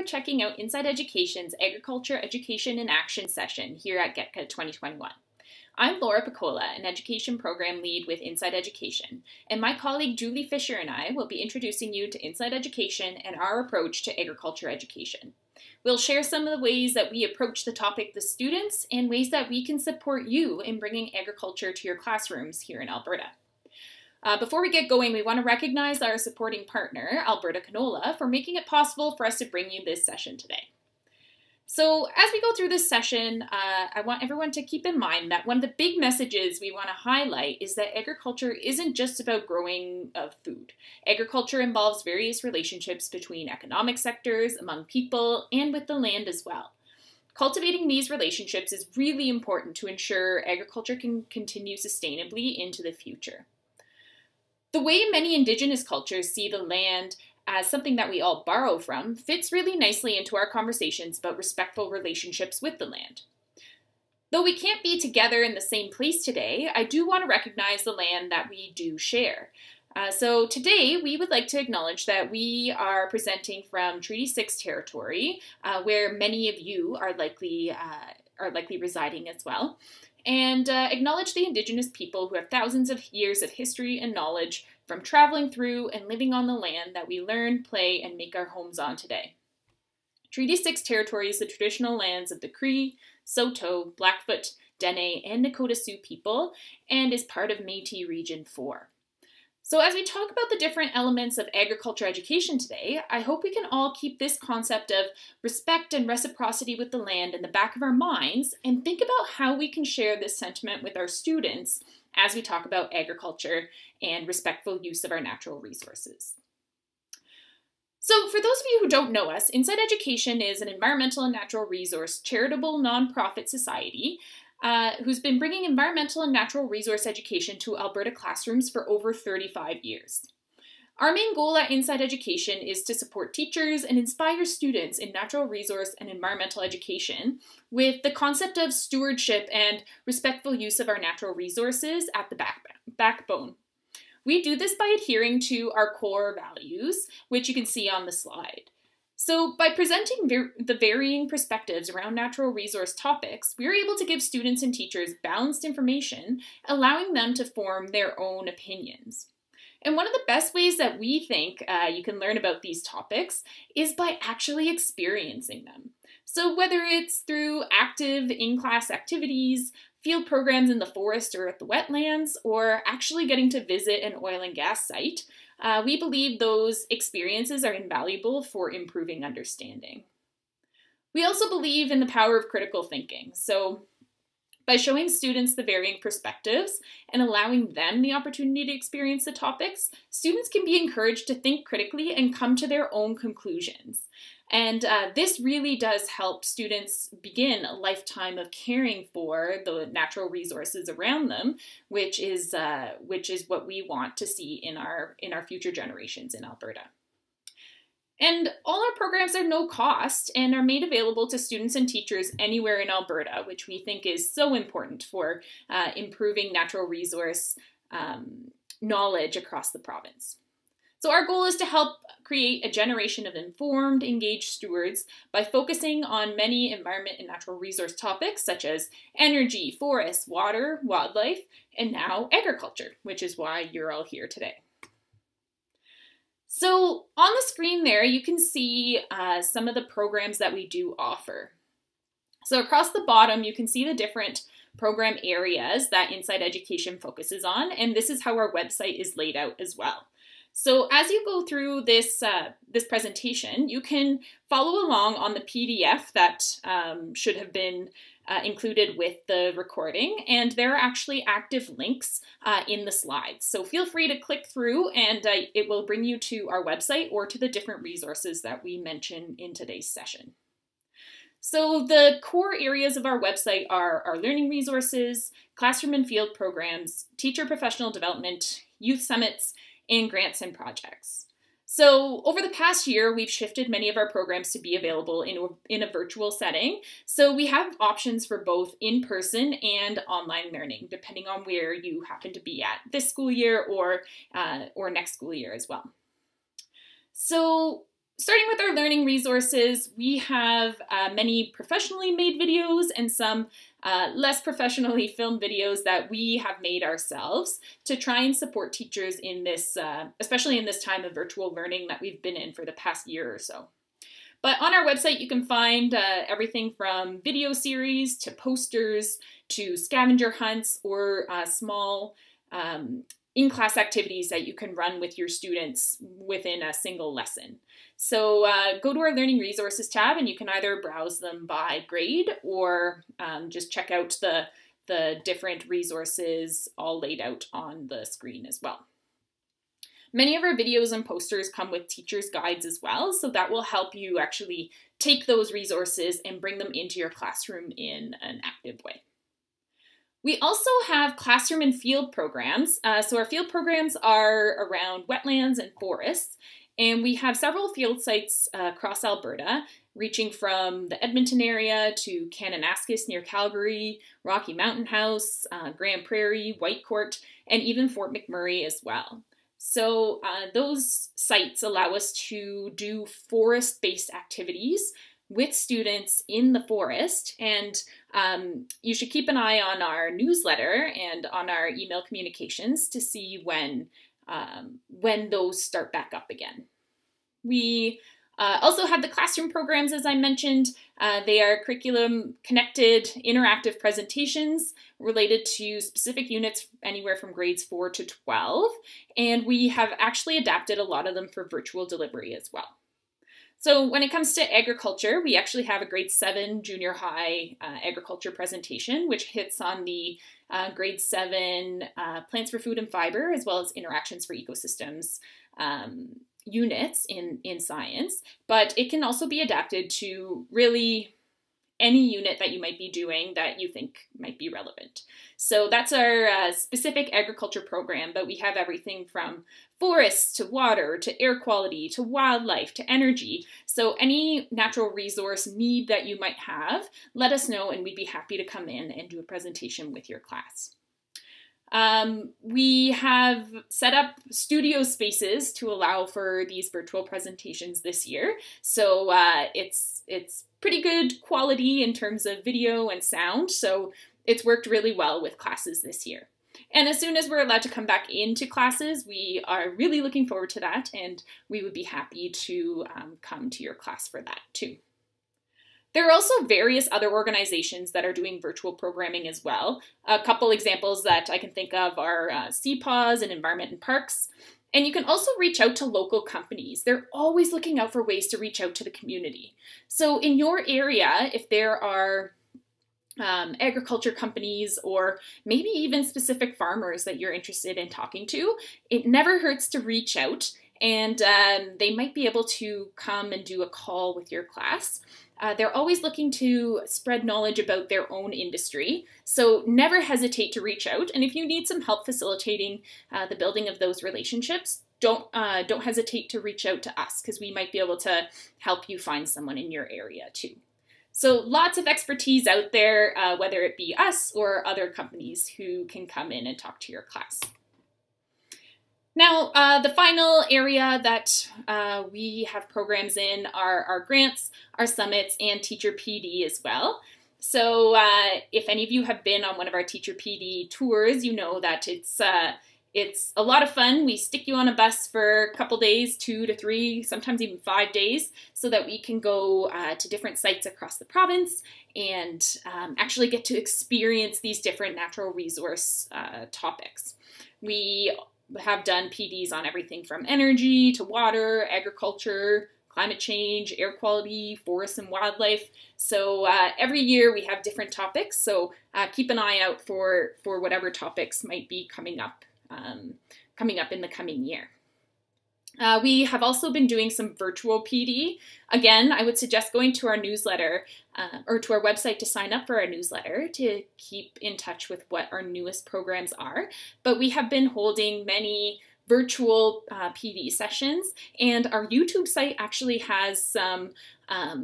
checking out Inside Education's Agriculture Education in Action session here at GETCA 2021. I'm Laura Picola, an education program lead with Inside Education, and my colleague Julie Fisher and I will be introducing you to Inside Education and our approach to agriculture education. We'll share some of the ways that we approach the topic with students and ways that we can support you in bringing agriculture to your classrooms here in Alberta. Before we get going, we want to recognize our supporting partner, Alberta Canola, for making it possible for us to bring you this session today. So as we go through this session, I want everyone to keep in mind that one of the big messages we want to highlight is that agriculture isn't just about growing of food. Agriculture involves various relationships between economic sectors, among people, and with the land as well. Cultivating these relationships is really important to ensure agriculture can continue sustainably into the future. The way many Indigenous cultures see the land as something that we all borrow from fits really nicely into our conversations about respectful relationships with the land. Though we can't be together in the same place today, I do want to recognize the land that we do share. So today we would like to acknowledge that we are presenting from Treaty 6 territory, where many of you are likely residing as well, and acknowledge the Indigenous people who have thousands of years of history and knowledge from traveling through and living on the land that we learn, play, and make our homes on today. Treaty 6 territory is the traditional lands of the Cree, Saulteaux, Blackfoot, Dene, and Nakota Sioux people, and is part of Métis Region 4. So as we talk about the different elements of agriculture education today, I hope we can all keep this concept of respect and reciprocity with the land in the back of our minds and think about how we can share this sentiment with our students as we talk about agriculture and respectful use of our natural resources. So for those of you who don't know us, Inside Education is an environmental and natural resource charitable nonprofit society who's been bringing environmental and natural resource education to Alberta classrooms for over 35 years. Our main goal at Inside Education is to support teachers and inspire students in natural resource and environmental education with the concept of stewardship and respectful use of our natural resources at the backbone. We do this by adhering to our core values, which you can see on the slide. So by presenting the varying perspectives around natural resource topics, we're able to give students and teachers balanced information, allowing them to form their own opinions. And one of the best ways that we think you can learn about these topics is by actually experiencing them. So whether it's through active in-class activities, field programs in the forest or at the wetlands, or actually getting to visit an oil and gas site, we believe those experiences are invaluable for improving understanding. We also believe in the power of critical thinking. So by showing students the varying perspectives and allowing them the opportunity to experience the topics, students can be encouraged to think critically and come to their own conclusions. And this really does help students begin a lifetime of caring for the natural resources around them, which is what we want to see in our future generations in Alberta. And all our programs are no cost and are made available to students and teachers anywhere in Alberta, which we think is so important for improving natural resource knowledge across the province. So our goal is to help create a generation of informed, engaged stewards by focusing on many environment and natural resource topics such as energy, forests, water, wildlife, and now agriculture, which is why you're all here today. So on the screen there, you can see some of the programs that we do offer. So across the bottom, you can see the different program areas that Inside Education focuses on, and this is how our website is laid out as well. So as you go through this presentation, you can follow along on the PDF that should have been included with the recording, and there are actually active links in the slides. So feel free to click through and it will bring you to our website or to the different resources that we mention in today's session. So the core areas of our website are our learning resources, classroom and field programs, teacher professional development, youth summits, and grants and projects. So over the past year, we've shifted many of our programs to be available in a virtual setting. So we have options for both in-person and online learning, depending on where you happen to be at this school year or next school year as well. So Starting with our learning resources, we have many professionally made videos and some less professionally filmed videos that we have made ourselves to try and support teachers in this, especially in this time of virtual learning that we've been in for the past year or so. But on our website, you can find everything from video series to posters to scavenger hunts or small in-class activities that you can run with your students within a single lesson. So go to our Learning Resources tab and you can either browse them by grade or just check out the different resources all laid out on the screen as well. Many of our videos and posters come with teacher's guides as well, so that will help you actually take those resources and bring them into your classroom in an active way. We also have classroom and field programs. So our field programs are around wetlands and forests, and we have several field sites across Alberta, reaching from the Edmonton area to Kananaskis near Calgary, Rocky Mountain House, Grand Prairie, Whitecourt, and even Fort McMurray as well. So those sites allow us to do forest-based activities with students in the forest, and you should keep an eye on our newsletter and on our email communications to see when those start back up again. We also have the classroom programs, as I mentioned. They are curriculum-connected, interactive presentations related to specific units anywhere from grades 4 to 12, and we have actually adapted a lot of them for virtual delivery as well. So when it comes to agriculture, we actually have a grade 7 junior high agriculture presentation, which hits on the grade 7 plants for food and fiber, as well as interactions for ecosystems units in science. But it can also be adapted to really any unit that you might be doing that you think might be relevant. So that's our specific agriculture program, but we have everything from forests to water to air quality to wildlife to energy. So any natural resource need that you might have, let us know and we'd be happy to come in and do a presentation with your class. We have set up studio spaces to allow for these virtual presentations this year. So it's pretty good quality in terms of video and sound. So it's worked really well with classes this year. And as soon as we're allowed to come back into classes, we are really looking forward to that. And we would be happy to come to your class for that too. There are also various other organizations that are doing virtual programming as well. A couple examples that I can think of are CPAWS and Environment and Parks. And you can also reach out to local companies. They're always looking out for ways to reach out to the community. So in your area, if there are agriculture companies or maybe even specific farmers that you're interested in talking to, it never hurts to reach out, and they might be able to come and do a call with your class. They're always looking to spread knowledge about their own industry, so never hesitate to reach out. And if you need some help facilitating the building of those relationships, don't hesitate to reach out to us, because we might be able to help you find someone in your area too. So lots of expertise out there, whether it be us or other companies who can come in and talk to your class. Now, the final area that we have programs in are our grants, our summits, and teacher PD as well. So if any of you have been on one of our teacher PD tours, you know that it's a lot of fun. We stick you on a bus for a couple days, 2 to 3, sometimes even 5 days, so that we can go to different sites across the province and actually get to experience these different natural resource topics. We have done PDs on everything from energy to water, agriculture, climate change, air quality, forests and wildlife. So every year we have different topics, so keep an eye out for whatever topics might be coming up in the coming year. We have also been doing some virtual PD. Again, I would suggest going to our newsletter or to our website to sign up for our newsletter to keep in touch with what our newest programs are. But we have been holding many virtual PD sessions, and our YouTube site actually has some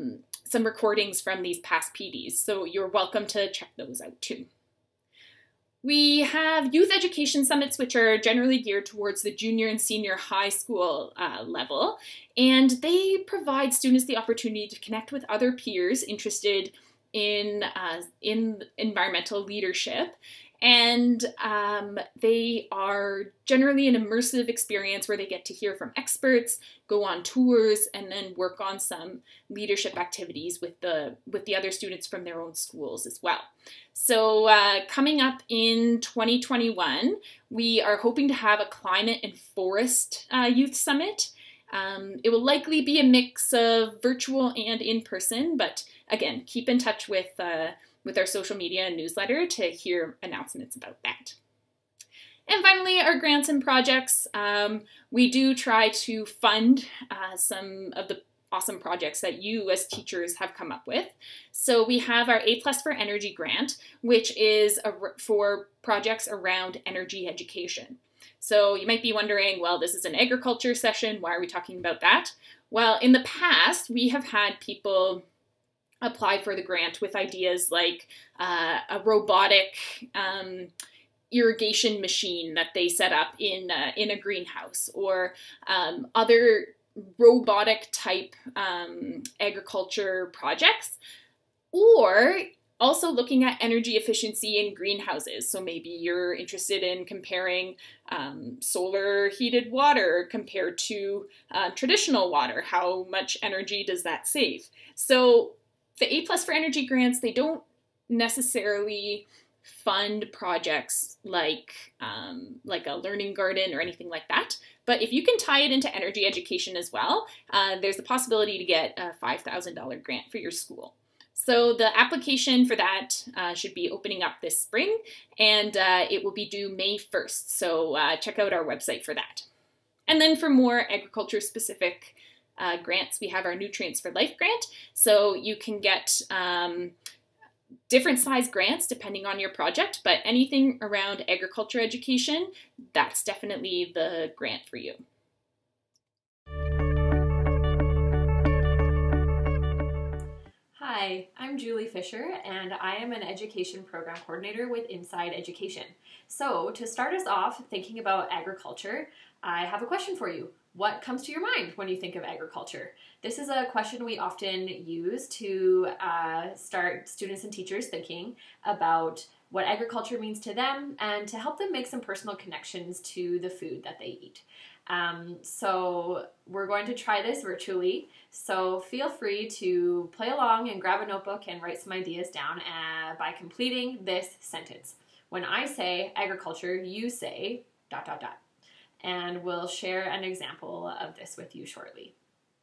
recordings from these past PDs, so you're welcome to check those out too. We have youth education summits, which are generally geared towards the junior and senior high school level, and they provide students the opportunity to connect with other peers interested in environmental leadership. And they are generally an immersive experience where they get to hear from experts, go on tours, and then work on some leadership activities with the other students from their own schools as well. So coming up in 2021, we are hoping to have a climate and forest youth summit. It will likely be a mix of virtual and in-person, but again, keep in touch with our social media and newsletter to hear announcements about that. And finally, our grants and projects. We do try to fund some of the awesome projects that you as teachers have come up with. So we have our A+ for Energy grant, which is for projects around energy education. So you might be wondering, well, this is an agriculture session. Why are we talking about that? Well, in the past, we have had people apply for the grant with ideas like a robotic irrigation machine that they set up in a greenhouse, or other robotic type agriculture projects, or also looking at energy efficiency in greenhouses. So maybe you're interested in comparing solar heated water compared to traditional water. How much energy does that save? So the A+ for Energy grants, they don't necessarily fund projects like a learning garden or anything like that. But if you can tie it into energy education as well, there's the possibility to get a $5,000 grant for your school. So the application for that should be opening up this spring, and it will be due May 1st. So check out our website for that. And then for more agriculture-specific grants, we have our Nutrients for Life grant. So you can get different size grants depending on your project, but anything around agriculture education, that's definitely the grant for you. Hi, I'm Julie Fisher, and I am an education program coordinator with Inside Education. So to start us off thinking about agriculture, I have a question for you. What comes to your mind when you think of agriculture? This is a question we often use to start students and teachers thinking about what agriculture means to them and to help them make some personal connections to the food that they eat. So we're going to try this virtually, so feel free to play along and grab a notebook and write some ideas down by completing this sentence. When I say agriculture, you say ... And we'll share an example of this with you shortly.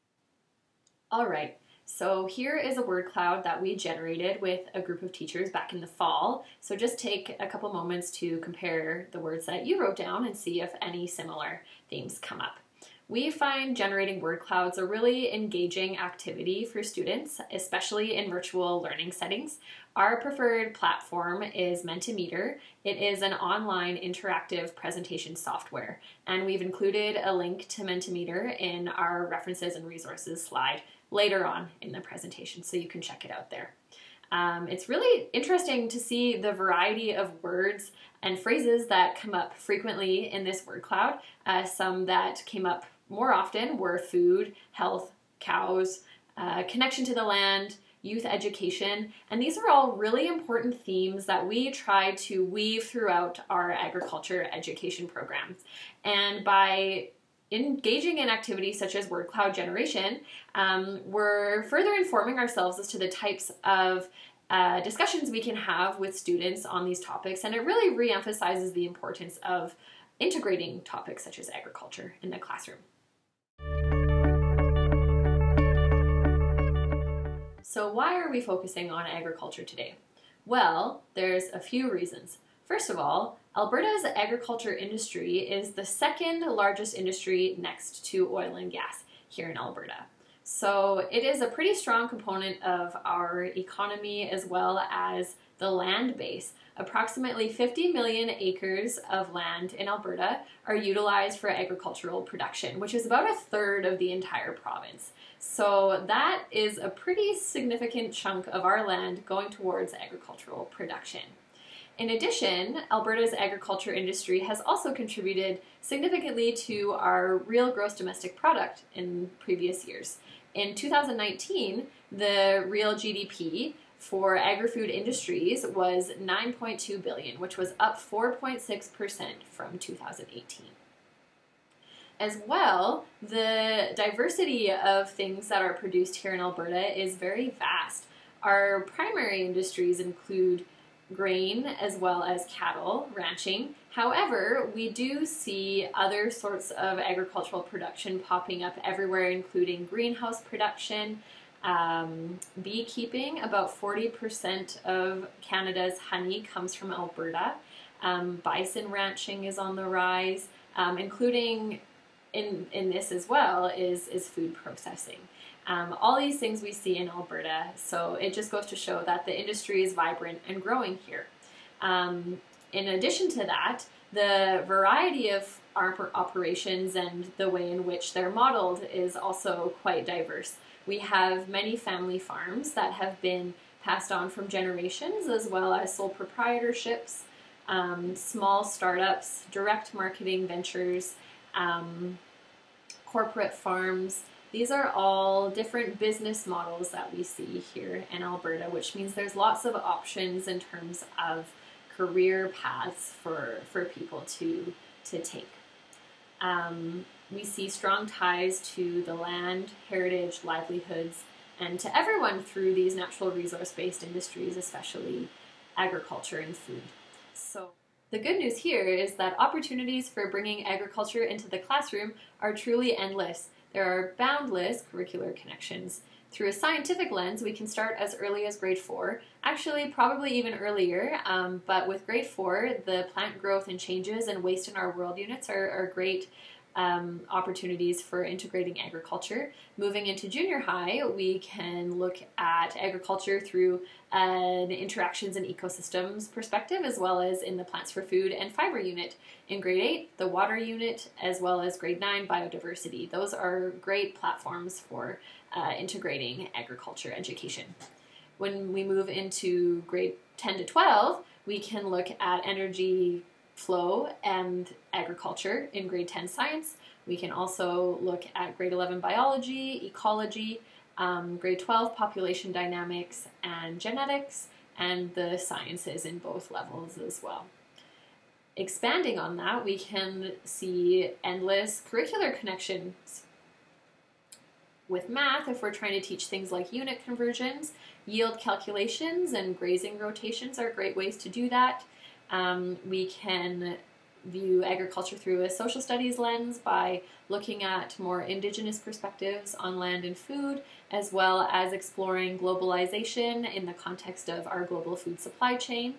All right, so here is a word cloud that we generated with a group of teachers back in the fall. So just take a couple moments to compare the words that you wrote down and see if any similar themes come up. We find generating word clouds a really engaging activity for students, especially in virtual learning settings. Our preferred platform is Mentimeter. It is an online interactive presentation software, and we've included a link to Mentimeter in our references and resources slide later on in the presentation, so you can check it out there. It's really interesting to see the variety of words and phrases that come up frequently in this word cloud. Some that came up more often were food, health, cows, connection to the land, youth education, and these are all really important themes that we try to weave throughout our agriculture education programs. And by engaging in activities such as word cloud generation, we're further informing ourselves as to the types of discussions we can have with students on these topics, and it really re-emphasizes the importance of integrating topics such as agriculture in the classroom. So why are we focusing on agriculture today? Well, there's a few reasons. First of all, Alberta's agriculture industry is the second largest industry next to oil and gas here in Alberta. So it is a pretty strong component of our economy as well as the land base. Approximately 50 million acres of land in Alberta are utilized for agricultural production, which is about a third of the entire province. So that is a pretty significant chunk of our land going towards agricultural production. In addition, Alberta's agriculture industry has also contributed significantly to our real gross domestic product in previous years. In 2019, the real GDP for agri-food industries was $9.2 billion, which was up 4.6% from 2018. As well, the diversity of things that are produced here in Alberta is very vast. Our primary industries include grain as well as cattle, ranching. However, we do see other sorts of agricultural production popping up everywhere, including greenhouse production, beekeeping. About 40% of Canada's honey comes from Alberta. Bison ranching is on the rise, including in this as well is food processing. All these things we see in Alberta, so it just goes to show that the industry is vibrant and growing here. In addition to that, the variety of our operations and the way in which they're modeled is also quite diverse. We have many family farms that have been passed on from generations, as well as sole proprietorships, small startups, direct marketing ventures, corporate farms. These are all different business models that we see here in Alberta, which means there's lots of options in terms of career paths for people to take. We see strong ties to the land, heritage, livelihoods, and to everyone through these natural resource-based industries, especially agriculture and food. So the good news here is that opportunities for bringing agriculture into the classroom are truly endless. There are boundless curricular connections. Through a scientific lens, we can start as early as grade 4, actually probably even earlier, but with grade 4, the plant growth and changes and waste in our world units are great opportunities for integrating agriculture. Moving into junior high, we can look at agriculture through an interactions and ecosystems perspective, as well as in the plants for food and fiber unit. In grade 8, the water unit, as well as grade 9, biodiversity. Those are great platforms for integrating agriculture education. When we move into grade 10 to 12, we can look at energy flow and agriculture in grade 10 science. We can also look at grade 11 biology, ecology, grade 12 population dynamics and genetics, and the sciences in both levels as well. Expanding on that, we can see endless curricular connections with math if we're trying to teach things like unit conversions. Yield calculations and grazing rotations are great ways to do that. We can view agriculture through a social studies lens by looking at more Indigenous perspectives on land and food, as well as exploring globalization in the context of our global food supply chain.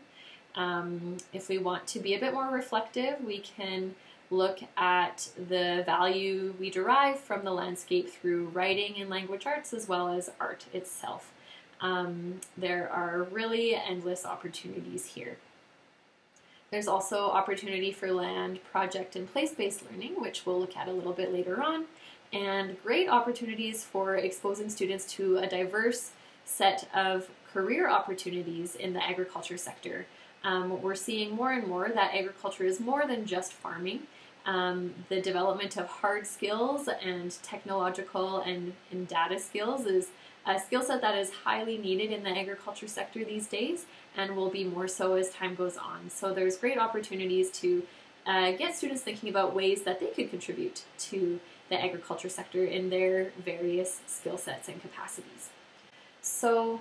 If we want to be a bit more reflective, we can look at the value we derive from the landscape through writing and language arts, as well as art itself. There are really endless opportunities here. There's also opportunity for land, project, and place-based learning, which we'll look at a little bit later on, and great opportunities for exposing students to a diverse set of career opportunities in the agriculture sector. We're seeing more and more that agriculture is more than just farming. The development of hard skills and technological and data skills is a skill set that is highly needed in the agriculture sector these days and will be more so as time goes on. So there's great opportunities to get students thinking about ways that they could contribute to the agriculture sector in their various skill sets and capacities. So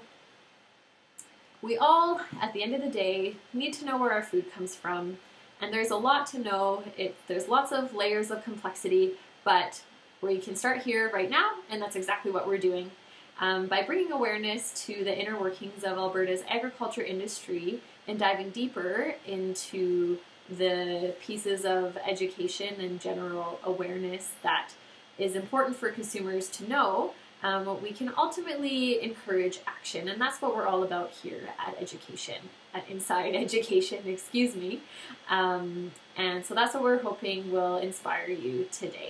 we all, at the end of the day, need to know where our food comes from, and there's a lot to know. There's lots of layers of complexity, but we can start here right now, and that's exactly what we're doing. By bringing awareness to the inner workings of Alberta's agriculture industry and diving deeper into the pieces of education and general awareness that is important for consumers to know, we can ultimately encourage action, and that's what we're all about here at Inside Education, excuse me. And so that's what we're hoping will inspire you today.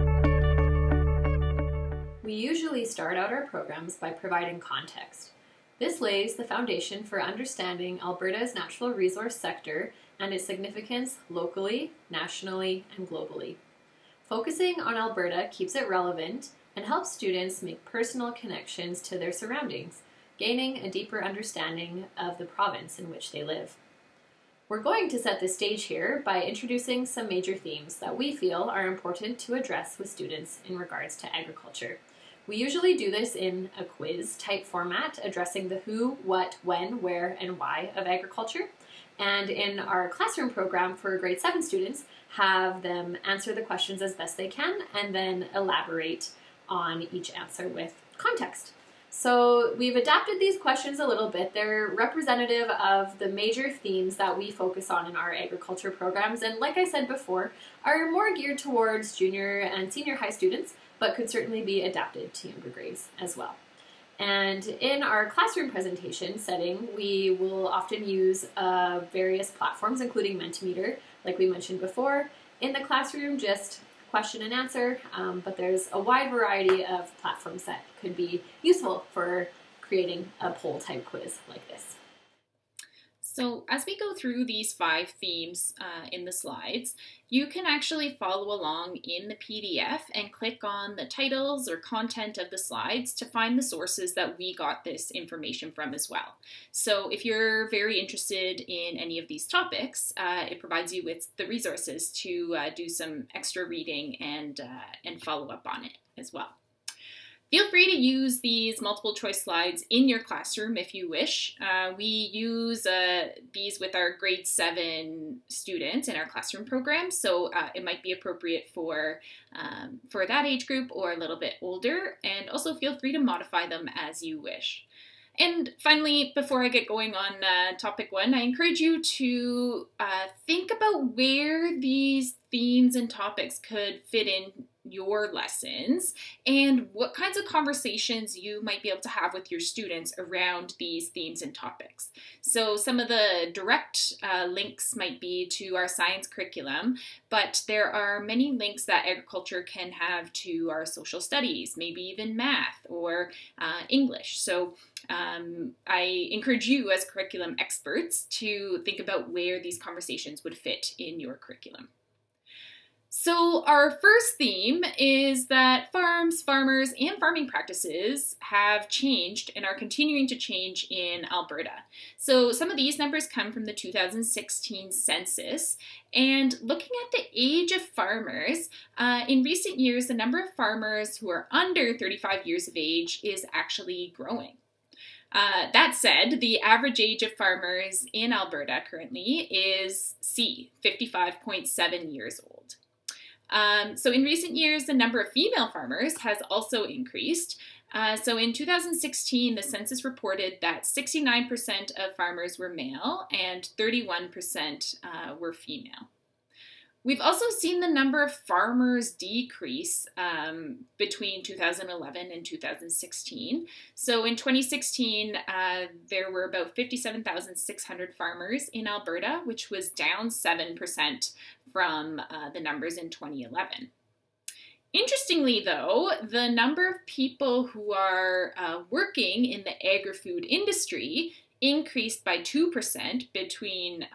We usually start out our programs by providing context. This lays the foundation for understanding Alberta's natural resource sector and its significance locally, nationally, and globally. Focusing on Alberta keeps it relevant and helps students make personal connections to their surroundings, gaining a deeper understanding of the province in which they live. We're going to set the stage here by introducing some major themes that we feel are important to address with students in regards to agriculture. We usually do this in a quiz type format, addressing the who, what, when, where, and why of agriculture. And in our classroom program for grade 7 students, have them answer the questions as best they can and then elaborate on each answer with context. So we've adapted these questions a little bit. They're representative of the major themes that we focus on in our agriculture programs, and like I said before, are more geared towards junior and senior high students, but could certainly be adapted to younger grades as well. And in our classroom presentation setting, we will often use various platforms, including Mentimeter, like we mentioned before. In the classroom, just question and answer, but there's a wide variety of platforms that could be useful for creating a poll type quiz like this. So as we go through these 5 themes in the slides, you can actually follow along in the PDF and click on the titles or content of the slides to find the sources that we got this information from as well. So if you're very interested in any of these topics, it provides you with the resources to do some extra reading and follow up on it as well. Feel free to use these multiple choice slides in your classroom if you wish. We use these with our grade 7 students in our classroom program, so it might be appropriate for that age group or a little bit older, and also feel free to modify them as you wish. And finally, before I get going on topic 1, I encourage you to think about where these themes and topics could fit in your lessons and what kinds of conversations you might be able to have with your students around these themes and topics. So some of the direct links might be to our science curriculum, but there are many links that agriculture can have to our social studies, maybe even math or English. So I encourage you as curriculum experts to think about where these conversations would fit in your curriculum. So our first theme is that farms, farmers, and farming practices have changed and are continuing to change in Alberta. So some of these numbers come from the 2016 census, and looking at the age of farmers, in recent years, the number of farmers who are under 35 years of age is actually growing. That said, the average age of farmers in Alberta currently is 55.7 years old. So in recent years, the number of female farmers has also increased. So in 2016, the census reported that 69% of farmers were male and 31% were female. We've also seen the number of farmers decrease between 2011 and 2016. So in 2016, there were about 57,600 farmers in Alberta, which was down 7% from the numbers in 2011. Interestingly, though, the number of people who are working in the agri-food industry increased by 2% between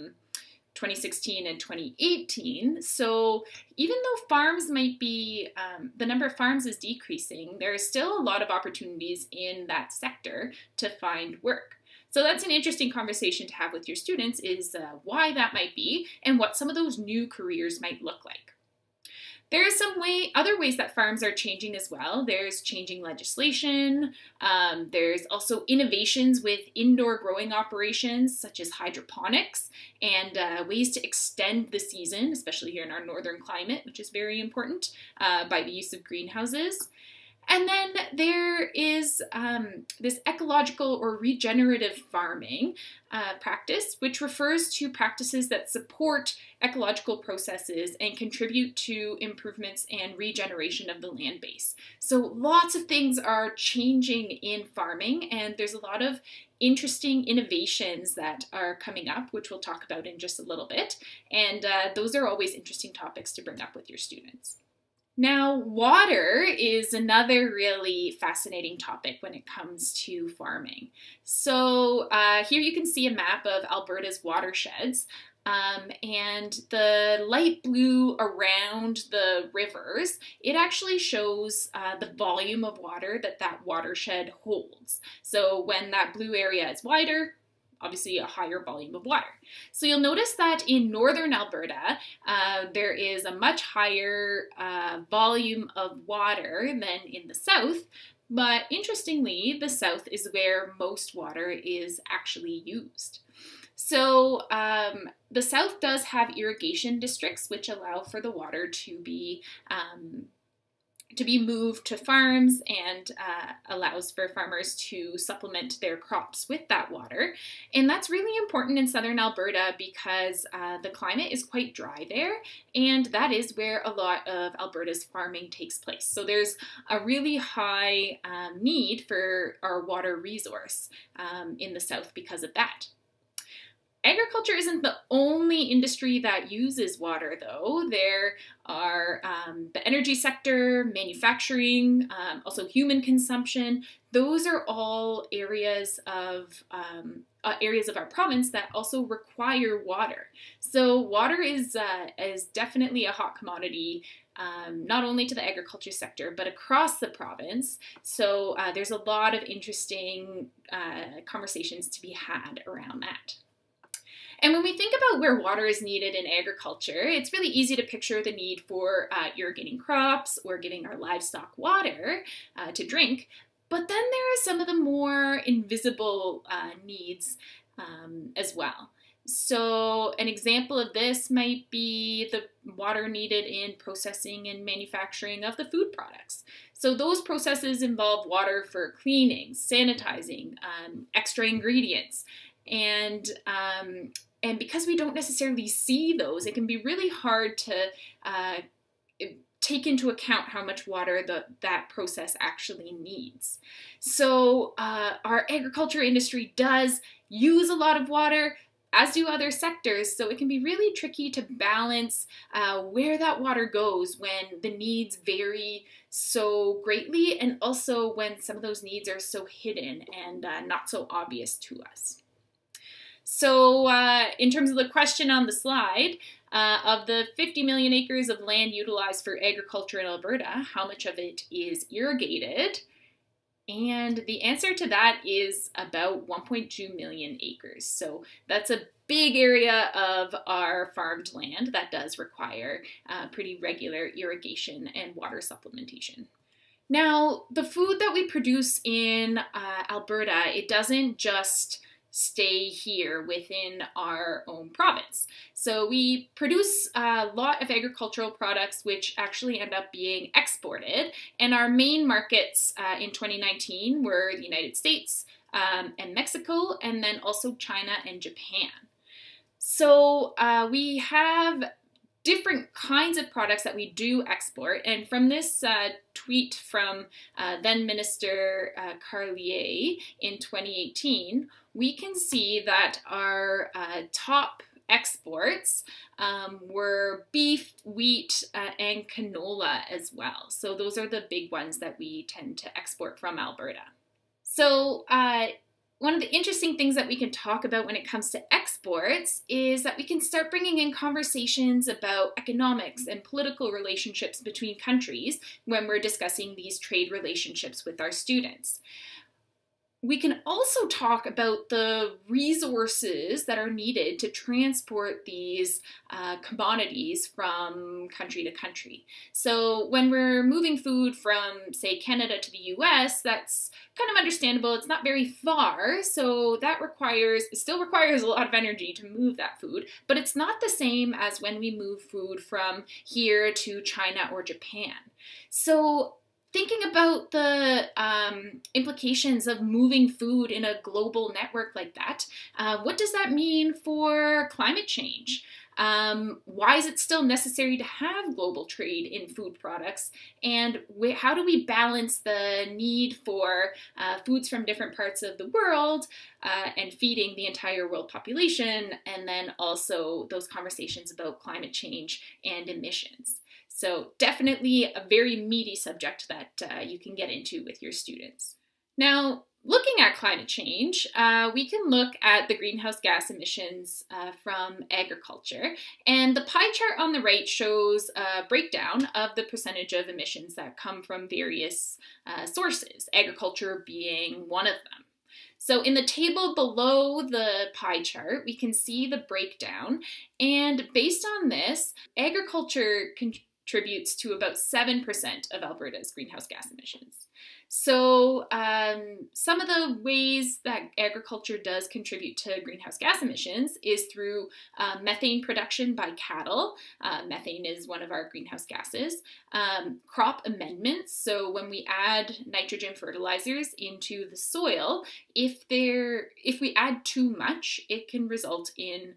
2016 and 2018. So even though farms might be, the number of farms is decreasing, there is still a lot of opportunities in that sector to find work. So that's an interesting conversation to have with your students, is why that might be and what some of those new careers might look like. There are some other ways that farms are changing as well. There's changing legislation. There's also innovations with indoor growing operations such as hydroponics and ways to extend the season, especially here in our northern climate, which is very important, by the use of greenhouses. And then there is this ecological or regenerative farming practice, which refers to practices that support ecological processes and contribute to improvements and regeneration of the land base. So lots of things are changing in farming, and there's a lot of interesting innovations that are coming up, which we'll talk about in just a little bit. And those are always interesting topics to bring up with your students. Now, water is another really fascinating topic when it comes to farming. So here you can see a map of Alberta's watersheds. And the light blue around the rivers, it actually shows the volume of water that watershed holds. So when that blue area is wider, obviously a higher volume of water. So you'll notice that in northern Alberta, there is a much higher volume of water than in the south. But interestingly, the south is where most water is actually used. So the south does have irrigation districts which allow for the water to be moved to farms and allows for farmers to supplement their crops with that water. And that's really important in southern Alberta because the climate is quite dry there, and that is where a lot of Alberta's farming takes place. So there's a really high need for our water resource in the south because of that. Agriculture isn't the only industry that uses water, though. There are the energy sector, manufacturing, also human consumption. Those are all areas of our province that also require water. So water is definitely a hot commodity, not only to the agriculture sector, but across the province. So there's a lot of interesting conversations to be had around that. And when we think about where water is needed in agriculture, it's really easy to picture the need for irrigating crops or giving our livestock water to drink. But then there are some of the more invisible needs as well. So an example of this might be the water needed in processing and manufacturing of the food products. So those processes involve water for cleaning, sanitizing, extra ingredients, and because we don't necessarily see those, it can be really hard to take into account how much water that process actually needs. So our agriculture industry does use a lot of water, as do other sectors, so it can be really tricky to balance where that water goes when the needs vary so greatly, and also when some of those needs are so hidden and not so obvious to us. So in terms of the question on the slide, of the 50 million acres of land utilized for agriculture in Alberta, how much of it is irrigated? And the answer to that is about 1.2 million acres. So that's a big area of our farmed land that does require pretty regular irrigation and water supplementation. Now, the food that we produce in Alberta, it doesn't just stay here within our own province. So we produce a lot of agricultural products which actually end up being exported, and our main markets in 2019 were the United States and Mexico, and then also China and Japan. So we have different kinds of products that we do export, and from this tweet from then Minister Carlier in 2018, we can see that our top exports were beef, wheat, and canola as well. So those are the big ones that we tend to export from Alberta. So one of the interesting things that we can talk about when it comes to exports is that we can start bringing in conversations about economics and political relationships between countries when we're discussing these trade relationships with our students. We can also talk about the resources that are needed to transport these commodities from country to country. So when we're moving food from, say, Canada to the US, that's kind of understandable. It's not very far, so that still requires a lot of energy to move that food, but it's not the same as when we move food from here to China or Japan. So thinking about the implications of moving food in a global network like that, what does that mean for climate change? Why is it still necessary to have global trade in food products? And how do we balance the need for foods from different parts of the world and feeding the entire world population, and then also those conversations about climate change and emissions? So definitely a very meaty subject that you can get into with your students. Now, looking at climate change, we can look at the greenhouse gas emissions from agriculture. And the pie chart on the right shows a breakdown of the percentage of emissions that come from various sources, agriculture being one of them. So in the table below the pie chart, we can see the breakdown. And based on this, agriculture contributes to about 7% of Alberta's greenhouse gas emissions. So some of the ways that agriculture does contribute to greenhouse gas emissions is through methane production by cattle. Methane is one of our greenhouse gases. Crop amendments, so when we add nitrogen fertilizers into the soil, if we add too much, it can result in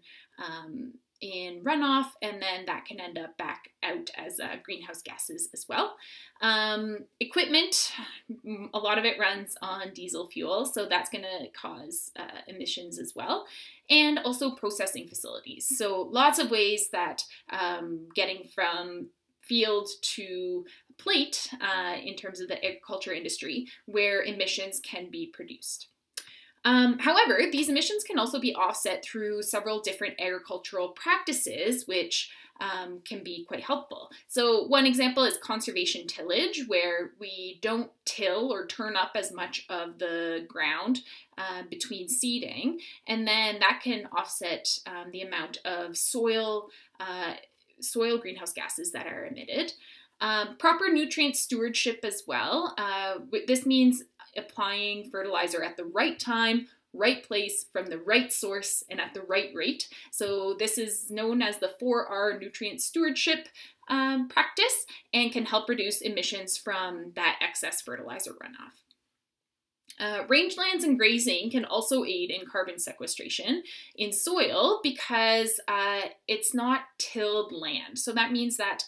runoff, and then that can end up back out as greenhouse gases as well. Equipment, a lot of it runs on diesel fuel, so that's going to cause emissions as well. And also processing facilities. So lots of ways that getting from field to plate in terms of the agriculture industry where emissions can be produced. However, these emissions can also be offset through several different agricultural practices, which can be quite helpful. So one example is conservation tillage, where we don't till or turn up as much of the ground between seeding, and then that can offset the amount of soil greenhouse gases that are emitted. Proper nutrient stewardship as well. This means applying fertilizer at the right time, right place, from the right source, and at the right rate. So this is known as the 4R nutrient stewardship practice and can help reduce emissions from that excess fertilizer runoff. Rangelands and grazing can also aid in carbon sequestration in soil because it's not tilled land. So that means that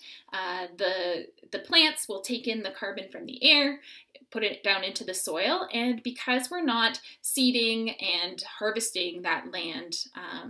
the plants will take in the carbon from the air, put it down into the soil, and because we're not seeding and harvesting that land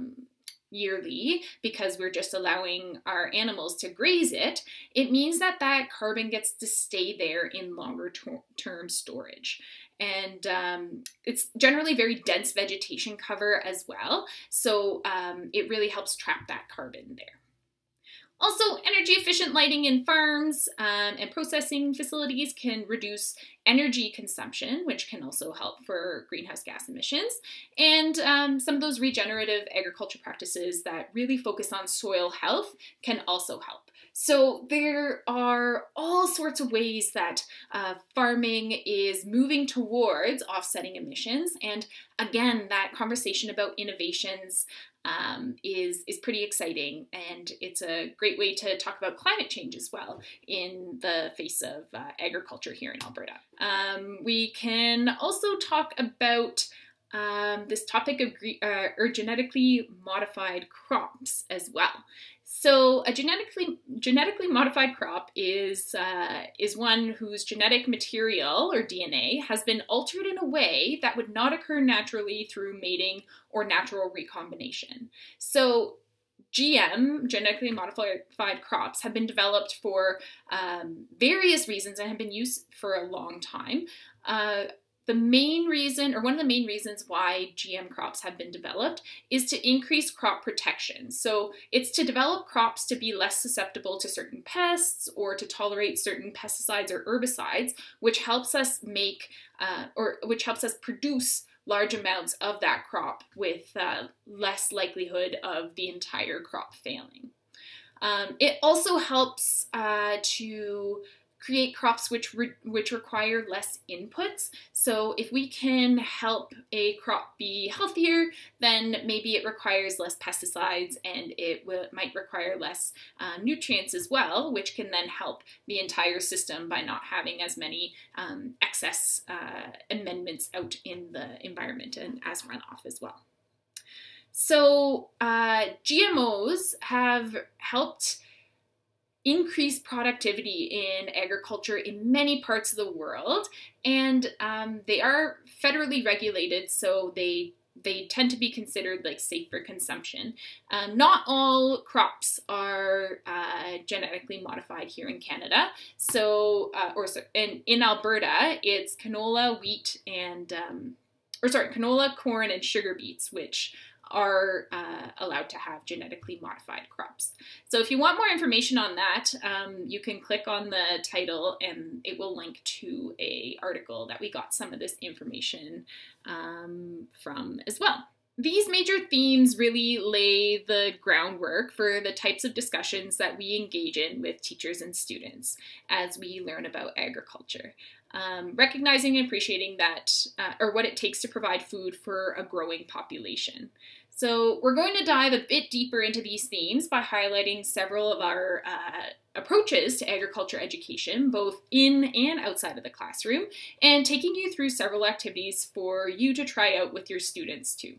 yearly, because we're just allowing our animals to graze it, it means that that carbon gets to stay there in longer term storage. And it's generally very dense vegetation cover as well, so it really helps trap that carbon there. Also, energy efficient lighting in farms and processing facilities can reduce energy consumption, which can also help for greenhouse gas emissions. And some of those regenerative agriculture practices that really focus on soil health can also help. So there are all sorts of ways that farming is moving towards offsetting emissions. And again, that conversation about innovations is pretty exciting, and it's a great way to talk about climate change as well in the face of agriculture here in Alberta. We can also talk about this topic of genetically modified crops as well. So a genetically modified crop is one whose genetic material, or DNA, has been altered in a way that would not occur naturally through mating or natural recombination. So GM, genetically modified crops, have been developed for various reasons and have been used for a long time. The main reason, or one of the main reasons why GM crops have been developed, is to increase crop protection. So it's to develop crops to be less susceptible to certain pests or to tolerate certain pesticides or herbicides, which helps us produce large amounts of that crop with less likelihood of the entire crop failing. It also helps to create crops which require less inputs. So if we can help a crop be healthier, then maybe it requires less pesticides and it might require less nutrients as well, which can then help the entire system by not having as many excess amendments out in the environment and as runoff as well. So GMOs have helped increase productivity in agriculture in many parts of the world, and they are federally regulated, so they tend to be considered like safe for consumption. Not all crops are genetically modified here in Canada. So, in Alberta, it's canola, wheat, and, canola, corn, and sugar beets, which are allowed to have genetically modified crops. So if you want more information on that, you can click on the title and it will link to an article that we got some of this information from as well. These major themes really lay the groundwork for the types of discussions that we engage in with teachers and students as we learn about agriculture. Recognizing and appreciating that, or what it takes to provide food for a growing population. So we're going to dive a bit deeper into these themes by highlighting several of our approaches to agriculture education, both in and outside of the classroom, and taking you through several activities for you to try out with your students too.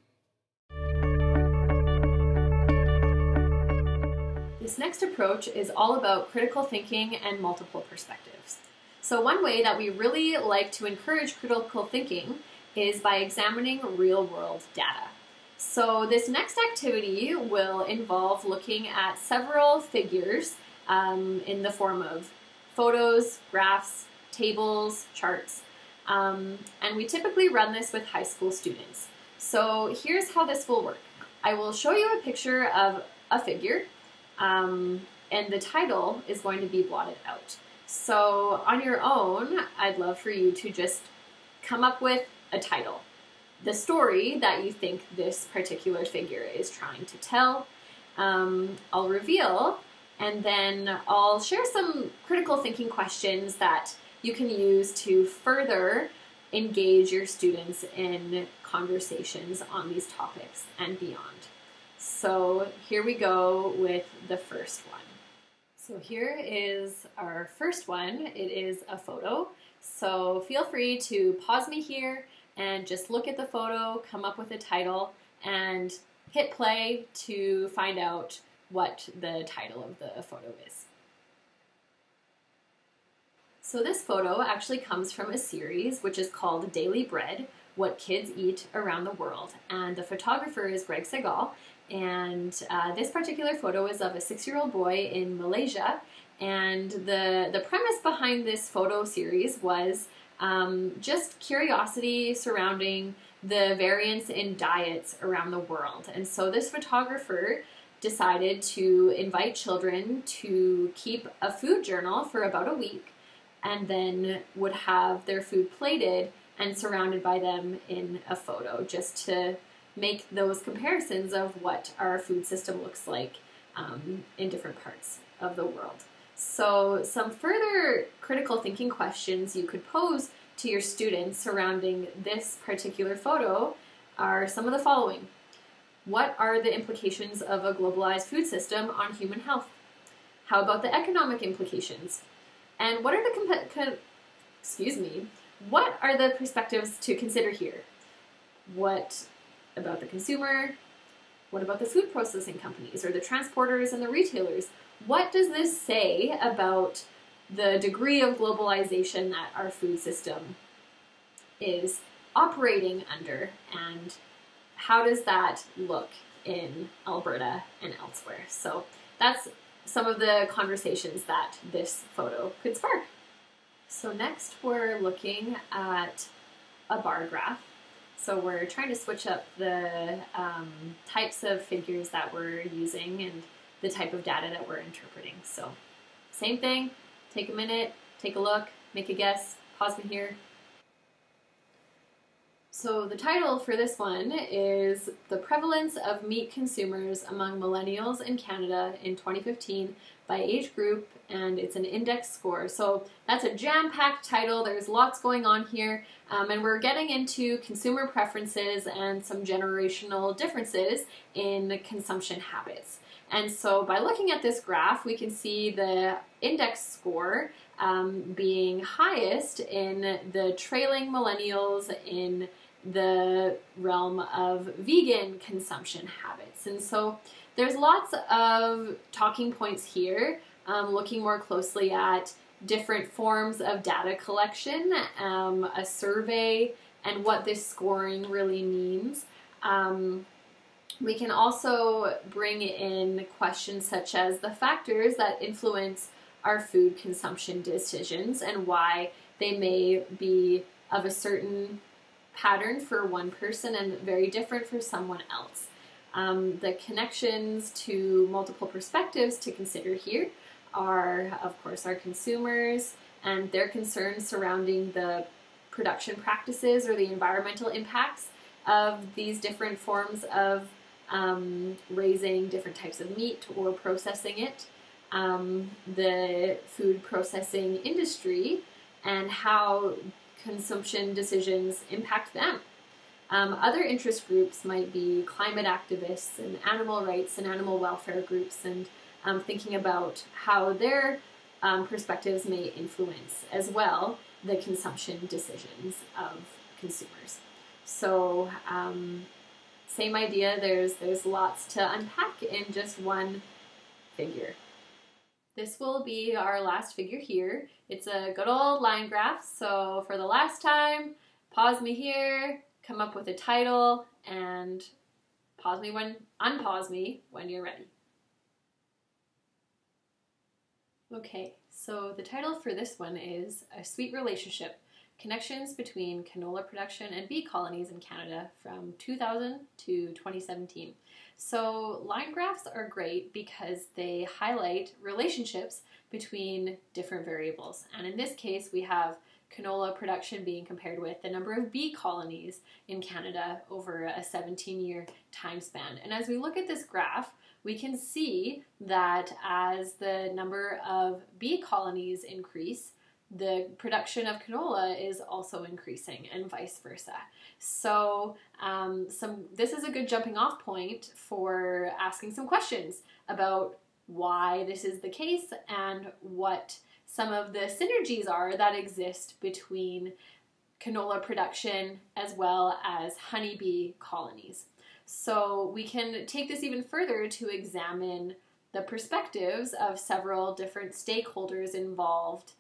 This next approach is all about critical thinking and multiple perspectives. So one way that we really like to encourage critical thinking is by examining real-world data. So this next activity will involve looking at several figures in the form of photos, graphs, tables, charts, and we typically run this with high school students. So here's how this will work. I will show you a picture of a figure, and the title is going to be blotted out. So on your own, I'd love for you to just come up with a title. The story that you think this particular figure is trying to tell. I'll reveal, and then I'll share some critical thinking questions that you can use to further engage your students in conversations on these topics and beyond. So here we go with the first one. So here is our first one. It is a photo. So feel free to pause me here and just look at the photo, come up with a title, and hit play to find out what the title of the photo is. So this photo actually comes from a series which is called Daily Bread, What Kids Eat Around the World. And the photographer is Greg Segal. And this particular photo is of a 6-year-old boy in Malaysia. And the premise behind this photo series was just curiosity surrounding the variance in diets around the world. And so this photographer decided to invite children to keep a food journal for about a week and then would have their food plated and surrounded by them in a photo, just to make those comparisons of what our food system looks like in different parts of the world. So some further critical thinking questions you could pose to your students surrounding this particular photo are some of the following. What are the implications of a globalized food system on human health? How about the economic implications? And what are the what are the perspectives to consider here? What about the consumer? What about the food processing companies or the transporters and the retailers? What does this say about the degree of globalization that our food system is operating under, and how does that look in Alberta and elsewhere? So that's some of the conversations that this photo could spark. So next we're looking at a bar graph. So we're trying to switch up the types of figures that we're using and the type of data that we're interpreting. So same thing, take a minute, take a look, make a guess, pause me here. So the title for this one is The Prevalence of Meat Consumers Among Millennials in Canada in 2015 by age group, and it's an index score. So that's a jam-packed title. There's lots going on here, and we're getting into consumer preferences and some generational differences in consumption habits. And so by looking at this graph, we can see the index score being highest in the trailing millennials in the realm of vegan consumption habits. And so there's lots of talking points here, looking more closely at different forms of data collection, a survey, and what this scoring really means. We can also bring in questions such as the factors that influence our food consumption decisions and why they may be of a certain pattern for one person and very different for someone else. The connections to multiple perspectives to consider here are, of course, our consumers and their concerns surrounding the production practices or the environmental impacts of these different forms of raising different types of meat or processing it, the food processing industry, and how consumption decisions impact them. Other interest groups might be climate activists and animal rights and animal welfare groups, and thinking about how their perspectives may influence as well the consumption decisions of consumers. So same idea, there's lots to unpack in just one figure. This will be our last figure here. It's a good old line graph, so for the last time, pause me here, come up with a title, and unpause me when you're ready. Okay, so the title for this one is A Sweet Relationship, Connections Between Canola Production and Bee Colonies in Canada from 2000 to 2017. So line graphs are great because they highlight relationships between different variables. And in this case, we have canola production being compared with the number of bee colonies in Canada over a 17-year time span. And as we look at this graph, we can see that as the number of bee colonies increase, the production of canola is also increasing and vice versa. So this is a good jumping off point for asking some questions about why this is the case and what some of the synergies are that exist between canola production as well as honeybee colonies. So we can take this even further to examine the perspectives of several different stakeholders involved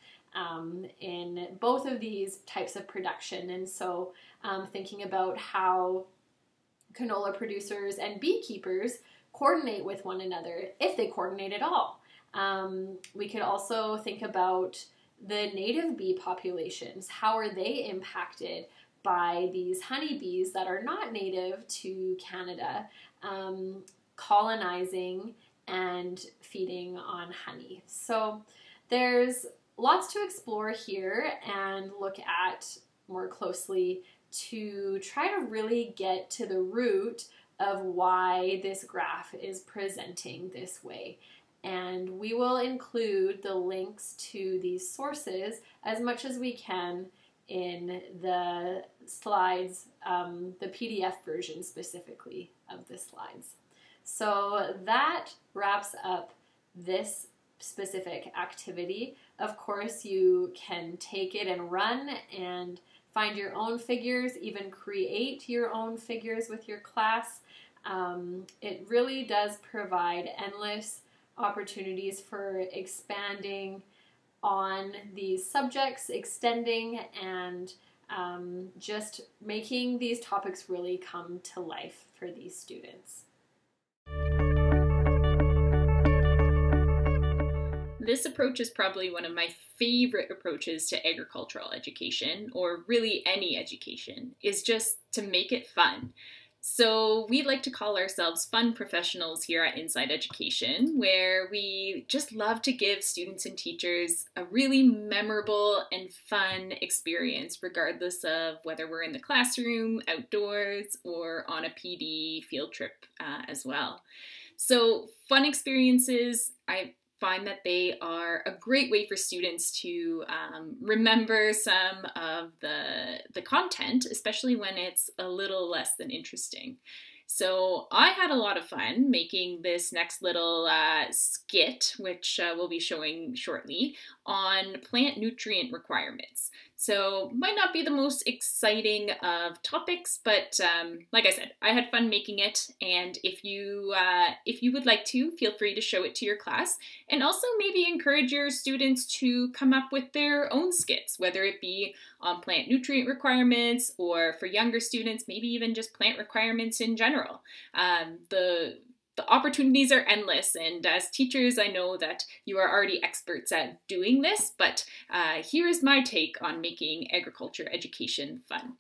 in both of these types of production. And so thinking about how canola producers and beekeepers coordinate with one another, if they coordinate at all. We could also think about the native bee populations. How are they impacted by these honeybees that are not native to Canada, colonizing and feeding on honey? So there's lots to explore here and look at more closely to try to really get to the root of why this graph is presenting this way. And we will include the links to these sources as much as we can in the slides, the PDF version specifically of the slides. So that wraps up this specific activity. Of course, you can take it and run and find your own figures, even create your own figures with your class. It really does provide endless opportunities for expanding on these subjects, extending, and just making these topics really come to life for these students. This approach is probably one of my favorite approaches to agricultural education, or really any education, is just to make it fun. So we like to call ourselves fun professionals here at Inside Education, where we just love to give students and teachers a really memorable and fun experience, regardless of whether we're in the classroom, outdoors, or on a PD field trip as well. So fun experiences, I find that they are a great way for students to remember some of the content, especially when it's a little less than interesting. So I had a lot of fun making this next little skit, which we'll be showing shortly, on plant nutrient requirements. So might not be the most exciting of topics, but like I said, I had fun making it. And if you would like to, feel free to show it to your class, and also maybe encourage your students to come up with their own skits, whether it be on plant nutrient requirements, or for younger students, maybe even just plant requirements in general. The opportunities are endless, and as teachers, I know that you are already experts at doing this, but here is my take on making agriculture education fun.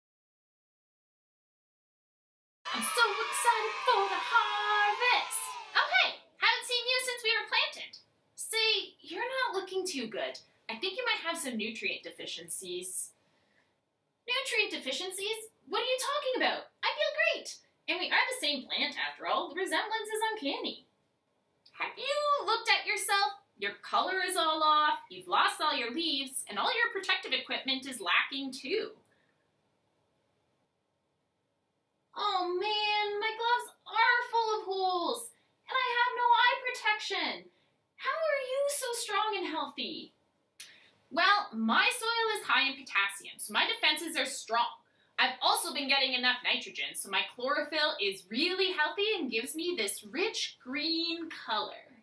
I'm so excited for the harvest! Oh hey, haven't seen you since we were planted. Say, you're not looking too good. I think you might have some nutrient deficiencies. Nutrient deficiencies? What are you talking about? I feel great! And we are the same plant after all. The resemblance is uncanny. Have you looked at yourself? Your color is all off, you've lost all your leaves, and all your protective equipment is lacking too. Oh man, my gloves are full of holes, and I have no eye protection. How are you so strong and healthy? Well, my soil is high in potassium, so my defenses are strong. I've also been getting enough nitrogen, so my chlorophyll is really healthy and gives me this rich green color.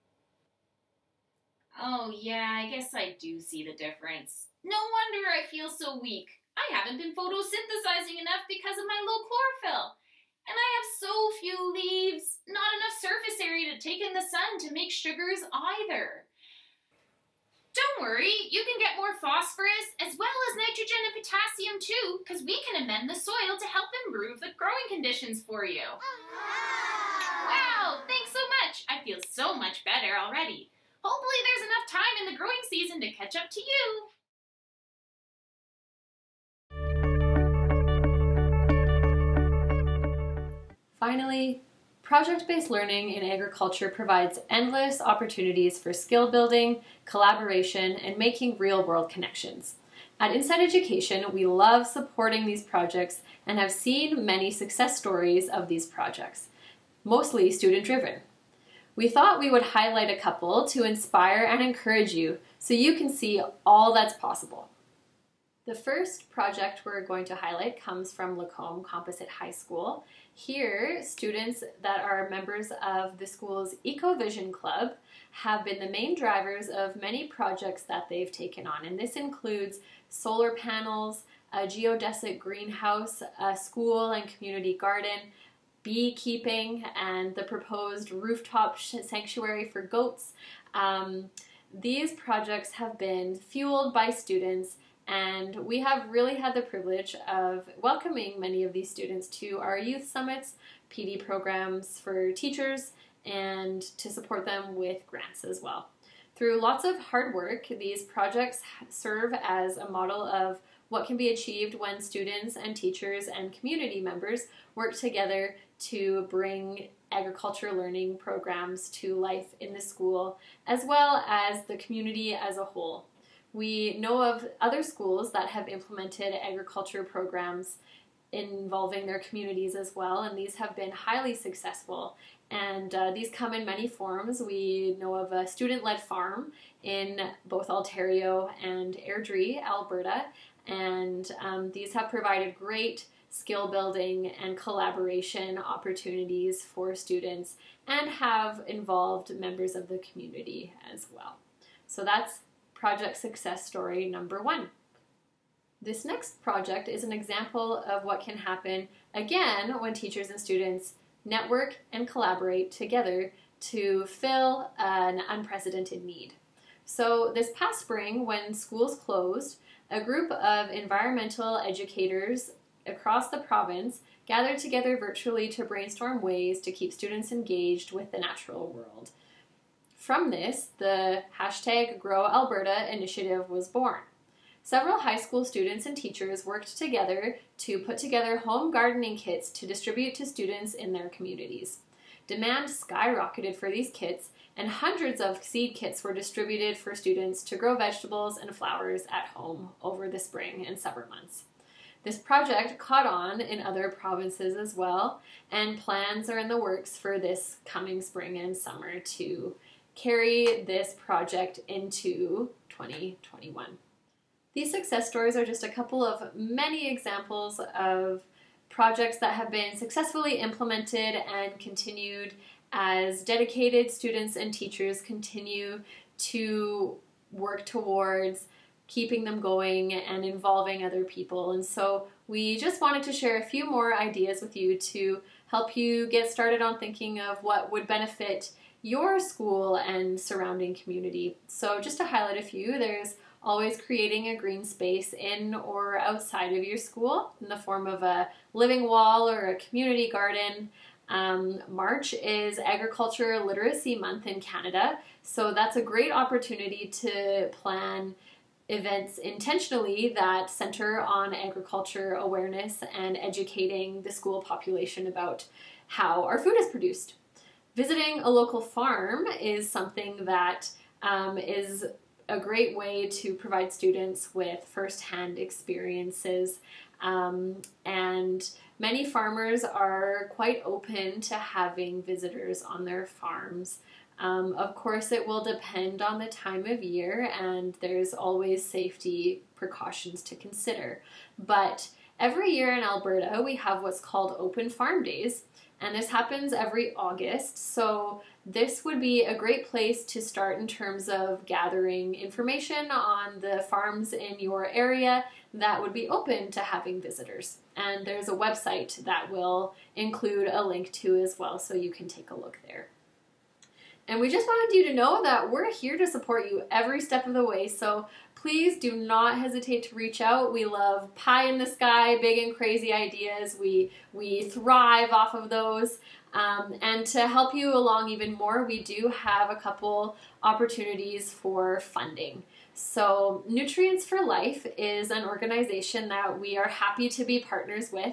Oh yeah, I guess I do see the difference. No wonder I feel so weak. I haven't been photosynthesizing enough because of my low chlorophyll. And I have so few leaves, not enough surface area to take in the sun to make sugars either. Don't worry, you can get more phosphorus as well as nitrogen and potassium too, because we can amend the soil to help improve the growing conditions for you. Wow, thanks so much. I feel so much better already. Hopefully there's enough time in the growing season to catch up to you. Finally, project-based learning in agriculture provides endless opportunities for skill building, collaboration, and making real-world connections. At Inside Education, we love supporting these projects and have seen many success stories of these projects, mostly student-driven. We thought we would highlight a couple to inspire and encourage you so you can see all that's possible. The first project we're going to highlight comes from Lacombe Composite High School. Here, students that are members of the school's Eco-Vision Club have been the main drivers of many projects that they've taken on, and this includes solar panels, a geodesic greenhouse, a school and community garden, beekeeping, and the proposed rooftop sanctuary for goats. These projects have been fueled by students, and we have really had the privilege of welcoming many of these students to our youth summits, PD programs for teachers, and to support them with grants as well. Through lots of hard work, these projects serve as a model of what can be achieved when students and teachers and community members work together to bring agriculture learning programs to life in the school, as well as the community as a whole. We know of other schools that have implemented agriculture programs involving their communities as well, and these have been highly successful. And these come in many forms. We know of a student-led farm in both Ontario and Airdrie, Alberta, and these have provided great skill building and collaboration opportunities for students and have involved members of the community as well. So that's project success story number one. This next project is an example of what can happen again when teachers and students network and collaborate together to fill an unprecedented need. So this past spring, when schools closed, a group of environmental educators across the province gathered together virtually to brainstorm ways to keep students engaged with the natural world. From this, the #GrowAlberta initiative was born. Several high school students and teachers worked together to put together home gardening kits to distribute to students in their communities. Demand skyrocketed for these kits, and hundreds of seed kits were distributed for students to grow vegetables and flowers at home over the spring and summer months. This project caught on in other provinces as well, and plans are in the works for this coming spring and summer to carry this project into 2021. These success stories are just a couple of many examples of projects that have been successfully implemented and continued as dedicated students and teachers continue to work towards keeping them going and involving other people. And so we just wanted to share a few more ideas with you to help you get started on thinking of what would benefit your school and surrounding community. So just to highlight a few, there's always creating a green space in or outside of your school in the form of a living wall or a community garden. March is Agriculture Literacy Month in Canada, so that's a great opportunity to plan events intentionally that center on agriculture awareness and educating the school population about how our food is produced. Visiting a local farm is something that is a great way to provide students with firsthand experiences, and many farmers are quite open to having visitors on their farms. Of course, it will depend on the time of year, and there's always safety precautions to consider. But every year in Alberta, we have what's called Open Farm Days, and this happens every August. So this would be a great place to start in terms of gathering information on the farms in your area that would be open to having visitors. And there's a website that will include a link to as well, so you can take a look there. And we just wanted you to know that we're here to support you every step of the way, so please do not hesitate to reach out. We love pie in the sky, big and crazy ideas. We thrive off of those. And to help you along even more, we do have a couple opportunities for funding. So Nutrients for Life is an organization that we are happy to be partners with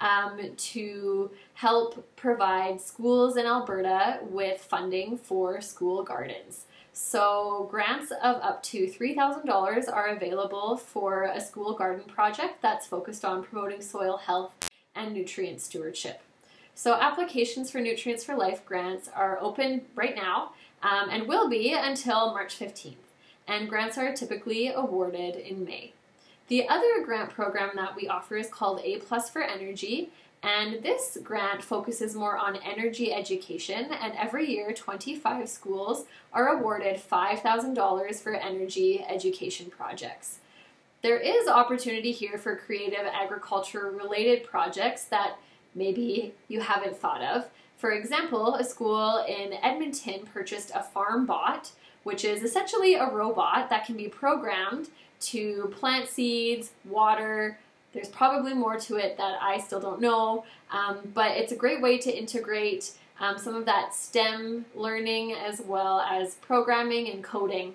to help provide schools in Alberta with funding for school gardens. So grants of up to $3,000 are available for a school garden project that's focused on promoting soil health and nutrient stewardship. So applications for Nutrients for Life grants are open right now and will be until March 15th. And grants are typically awarded in May. The other grant program that we offer is called A+ for Energy, and this grant focuses more on energy education, and every year 25 schools are awarded $5,000 for energy education projects. There is opportunity here for creative agriculture related projects that maybe you haven't thought of. For example, a school in Edmonton purchased a farm bot, which is essentially a robot that can be programmed to plant seeds, water. There's probably more to it that I still don't know, but it's a great way to integrate some of that STEM learning as well as programming and coding.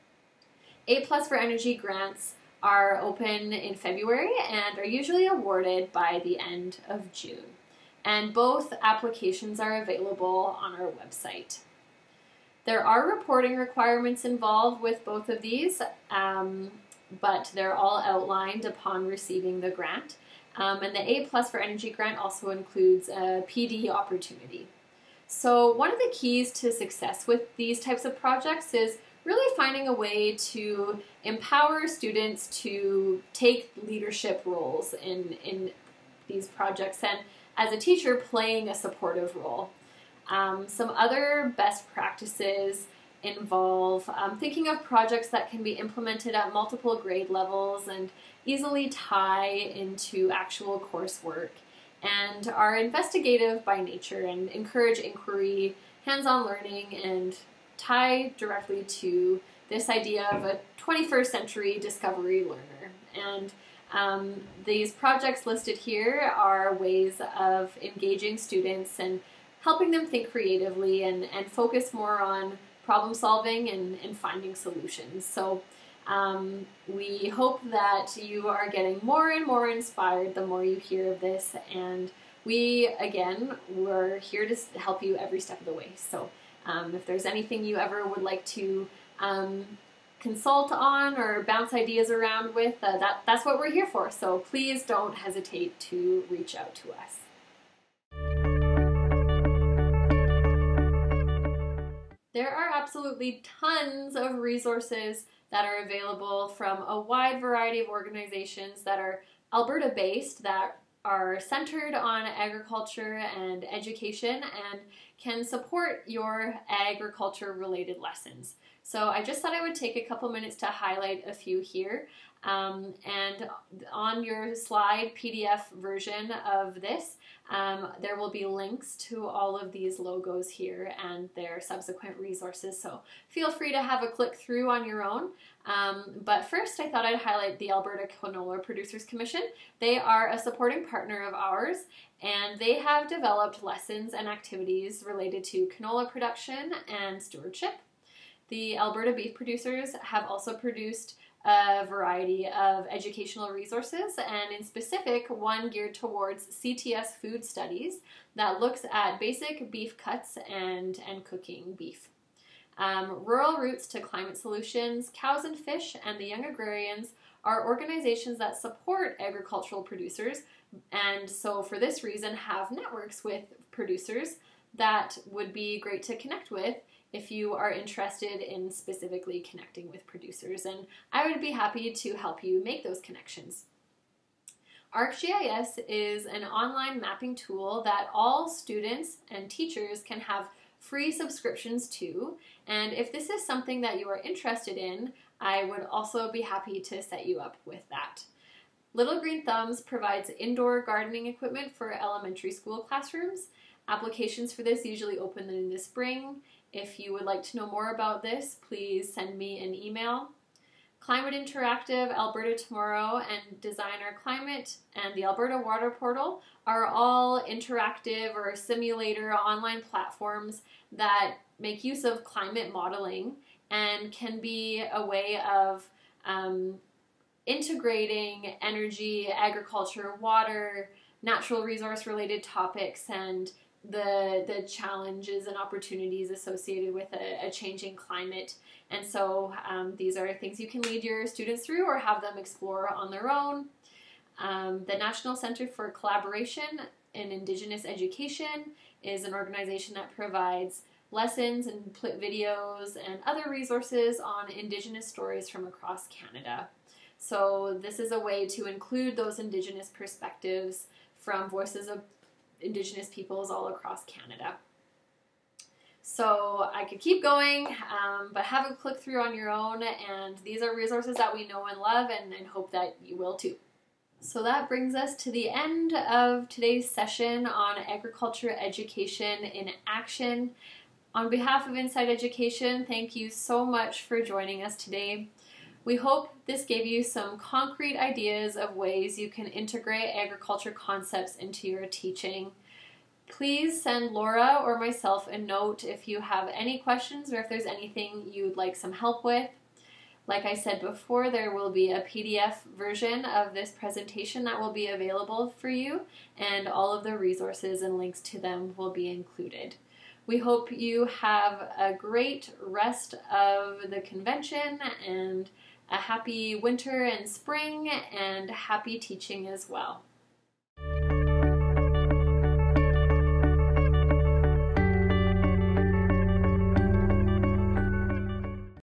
A+ for Energy grants are open in February and are usually awarded by the end of June. And both applications are available on our website. There are reporting requirements involved with both of these, but they're all outlined upon receiving the grant. And the A+ for Energy grant also includes a PD opportunity. So one of the keys to success with these types of projects is really finding a way to empower students to take leadership roles in these projects, and as a teacher, playing a supportive role. Some other best practices involve thinking of projects that can be implemented at multiple grade levels and easily tie into actual coursework, and are investigative by nature and encourage inquiry, hands-on learning, and tie directly to this idea of a 21st century discovery learner. And these projects listed here are ways of engaging students and helping them think creatively and focus more on problem solving and finding solutions. So we hope that you are getting more and more inspired the more you hear of this, and we're here to help you every step of the way. So if there's anything you ever would like to consult on or bounce ideas around with, that's what we're here for. So please don't hesitate to reach out to us. There are absolutely tons of resources that are available from a wide variety of organizations that are Alberta-based, that are centered on agriculture and education and can support your agriculture-related lessons. So I just thought I would take a couple minutes to highlight a few here. And on your slide PDF version of this, there will be links to all of these logos here and their subsequent resources, so feel free to have a click through on your own. But first I thought I'd highlight the Alberta Canola Producers Commission. They are a supporting partner of ours, and they have developed lessons and activities related to canola production and stewardship. The Alberta beef producers have also produced a variety of educational resources, and in specific, one geared towards CTS food studies that looks at basic beef cuts and cooking beef. Rural Roots to Climate Solutions, Cows and Fish, and the Young Agrarians are organizations that support agricultural producers, and so for this reason have networks with producers that would be great to connect with if you are interested in specifically connecting with producers, and I would be happy to help you make those connections. ArcGIS is an online mapping tool that all students and teachers can have free subscriptions to, and if this is something that you are interested in, I would also be happy to set you up with that. Little Green Thumbs provides indoor gardening equipment for elementary school classrooms. Applications for this usually open in the spring. If you would like to know more about this, please send me an email. Climate Interactive, Alberta Tomorrow, and Design Our Climate, and the Alberta Water Portal are all interactive or simulator online platforms that make use of climate modeling and can be a way of integrating energy, agriculture, water, natural resource related topics, and the challenges and opportunities associated with a changing climate. And so these are things you can lead your students through or have them explore on their own. The National Center for Collaboration in Indigenous Education is an organization that provides lessons and videos and other resources on Indigenous stories from across Canada. So this is a way to include those Indigenous perspectives from voices of Indigenous peoples all across Canada. So I could keep going, but have a click through on your own, and these are resources that we know and love and hope that you will too. So that brings us to the end of today's session on agriculture education in action. On behalf of Inside Education, thank you so much for joining us today. We hope this gave you some concrete ideas of ways you can integrate agriculture concepts into your teaching. Please send Laura or myself a note if you have any questions or if there's anything you'd like some help with. Like I said before, there will be a PDF version of this presentation that will be available for you, and all of the resources and links to them will be included. We hope you have a great rest of the convention and a happy winter and spring, and happy teaching as well.